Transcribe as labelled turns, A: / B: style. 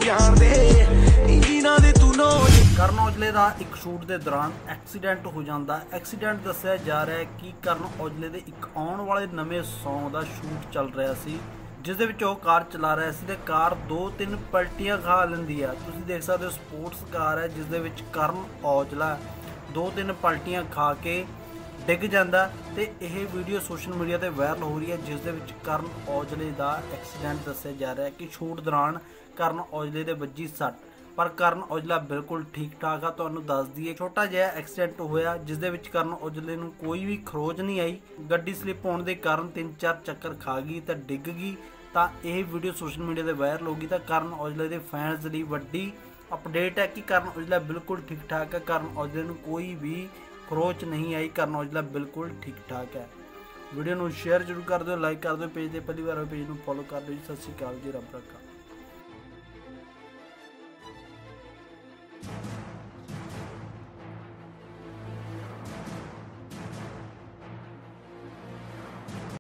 A: ਜਾਣਦੇ ਇਹਨਾਂ ਦੇ ਤੂੰ ਨੋ।
B: ਕਰਨ ਔਜਲੇ ਦਾ ਇੱਕ ਸ਼ੂਟ ਦੇ ਦੌਰਾਨ ਐਕਸੀਡੈਂਟ ਹੋ ਜਾਂਦਾ। ਐਕਸੀਡੈਂਟ ਦੱਸਿਆ ਜਾ ਰਿਹਾ ਹੈ ਕਿ ਕਰਨ ਔਜਲੇ ਦੇ ਇੱਕ ਆਉਣ ਵਾਲੇ ਨਵੇਂ ਸੌਂਗ ਦਾ ਸ਼ੂਟ ਚੱਲ ਰਿਹਾ ਸੀ, ਜਿਸ ਦੇ ਵਿੱਚ ਉਹ ਕਾਰ ਚਲਾ ਰਿਹਾ ਸੀ ਤੇ ਕਾਰ 2-3 ਪਲਟੀਆਂ ਖਾ ਲੈਂਦੀ ਆ। ਤੁਸੀਂ ਦੇਖ ਸਕਦੇ ਹੋ ਸਪੋਰਟਸ ਕਾਰ ਹੈ ਜਿਸ ਦੇ ਵਿੱਚ ਕਰਨ ਔਜਲਾ 2-3 ਪਲਟੀਆਂ ਖਾ ਕੇ ਡਿੱਗ ਜਾਂਦਾ ਤੇ ਇਹ ਵੀਡੀਓ ਸੋਸ਼ਲ ਮੀਡੀਆ ਤੇ ਵਾਇਰਲ ਹੋ ਰਹੀ ਹੈ, ਜਿਸ ਦੇ ਵਿੱਚ ਕਰਨ ਔਜਲੇ ਦਾ ਐਕਸੀਡੈਂਟ ਦੱਸਿਆ ਜਾ ਰਿਹਾ ਹੈ ਕਿ ਸ਼ੂਟ ਦੌਰਾਨ ਕਰਨ ਔਜਲੇ ਦੇ ਵੱਜੀ ਸੱਟ, ਪਰ ਕਰਨ ਔਜਲਾ ਬਿਲਕੁਲ ਠੀਕ ਠਾਕ ਆ। ਤੁਹਾਨੂੰ ਦੱਸ ਦਈਏ ਛੋਟਾ ਜਿਹਾ ਐਕਸੀਡੈਂਟ ਹੋਇਆ ਜਿਸ ਦੇ ਵਿੱਚ ਕਰਨ ਔਜਲੇ ਨੂੰ ਕੋਈ ਵੀ ਖਰੋਚ ਨਹੀਂ ਆਈ। ਗੱਡੀ ਸਲਿੱਪ ਹੋਣ ਦੇ ਕਾਰਨ 3-4 ਚੱਕਰ ਖਾ ਗਈ ਤਾਂ ਡਿੱਗ ਗਈ। ਤਾਂ ਇਹ ਵੀਡੀਓ ਸੋਸ਼ਲ ਮੀਡੀਆ ਤੇ ਵਾਇਰਲ ਹੋ ਗਈ। ਤਾਂ ਕਰਨ ਔਜਲੇ ਦੇ ਫੈਨਸ ਲਈ ਵੱਡੀ ਅਪਡੇਟ ਹੈ ਕਿ ਕਰਨ ਔਜਲਾ ਬਿਲਕੁਲ ਠੀਕ ਠਾਕ ਹੈ। ਕਰਨ ਔਜਲੇ ਨੂੰ ਕੋਈ ਵੀ ਖਰੋਚ ਨਹੀਂ ਆਈ। ਕਰਨ ਔਜਲਾ ਬਿਲਕੁਲ ਠੀਕ ਠਾਕ ਹੈ। ਵੀਡੀਓ ਨੂੰ ਸ਼ੇਅਰ ਜ਼ਰੂਰ ਕਰ ਦਿਓ, ਲਾਈਕ ਕਰ ਦਿਓ, ਪੇਜ ਤੇ ਪਹਿਲੀ ਵਾਰ ਹੋਏ ਪੇਜ ਨੂੰ ਫੋਲੋ ਕਰ ਦਿਓ ਜੀ। ਸਤਿ ਸ਼੍ਰੀ ਅਕਾਲ ਜੀ, ਰੱਬ ਰੱਖਾ।